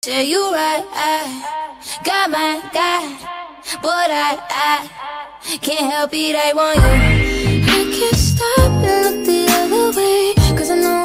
Yeah, you right, I got my guy, but I can't help it, I want you. I can't stop and look the other way, 'cause I know